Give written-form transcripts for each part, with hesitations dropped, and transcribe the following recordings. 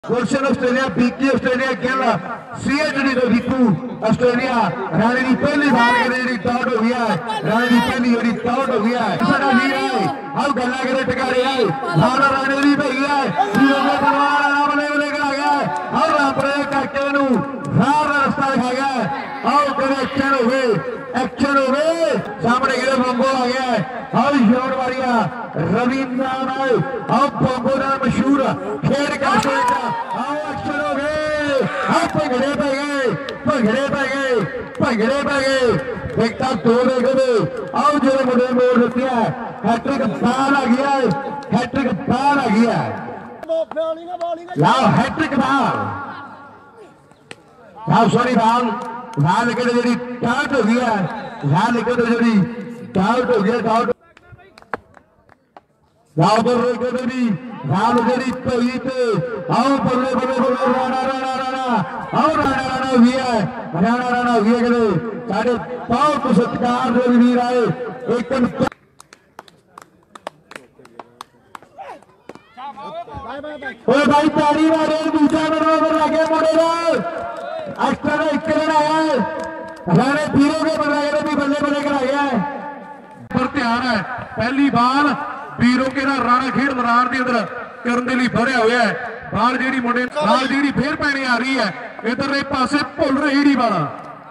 गुलशन Australia, BK Australia, Gill CHD तो Deepu Australia. Rane की पहली बार जी आउट हो गया है, राणे की पहली जी आउट हो गया है। साडा वीर है अब गल्ला करे टिकारे है सारा राणे दी भई है जीरो परवार आराम ले लेकर आ गया है और रापरे करके नु सारा रास्ता दिखा गया है। आओ करे एक्शन हो गए सामने गिरे बंगो आ गया है और शॉट मारिया रविंद्र नाल और बंगो नाल मशहूर खेल का आओ एक्शन हो गए। अब भगड़े पै गए एक तक दो देखो आओ जो मुझे मोड़ देती है हैट्रिक बाल आ गया है, हैट्रिक बाल आ गया है। लाओ हैट्रिक बाल लाओ सॉरी बाल लेकर जी डाउट हो गया लाल लेकर जी डाउट हो गया डाउट लाओ पर जी लाल जी पई ते आओ बल्ले बल्ले बल्ले राणा और राणा भी है राणा भी है साढ़े बहुत सत्कार जो वीर आए एकदम भाई ताड़ी मारे दूसरा बराबर लगे मोड़े एक्स्ट्रा एक रन आया है राणे वीरों के बल्ले भी बल्ले बल्ले करा गया है पर ध्यान है पहली बाल वीरों के राणा खेड मैदान के अंदर करने के लिए भरिया हुआ है बाल जी मुंडे बाल जी फिर पैने आ रही है इधरले पासे भुल रही जी बाल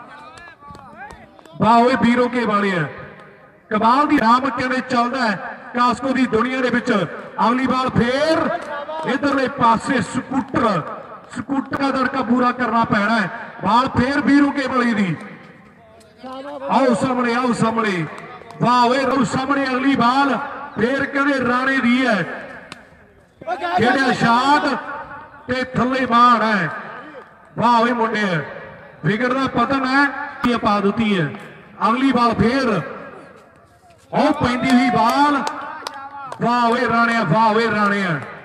वाह वीरों के वाले है कमाल की राम कहने चलता है कास्को की दुनिया के विच अगली बाल फिर इधरले पासे स्कूटर का दड़का पूरा करना पैना है बाल फिर वीरों के वाली दी आओ सामने वाह वे सामने अगली बाल फिर कहने राणे दी है शाट ते थले बाण है वाह वे मुंडे विकेट का पतन है पा दी है अगली बाल फिर पैंदी हुई बाल वाह वे राणे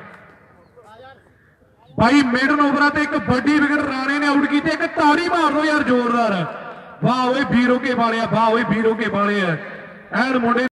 भाई मिडन ओवर से एक बड़ी विकेट राणे ने आउट की एक ताड़ी मार दो यार जोरदार वाह वे वीरों के वाले है एन मुंडे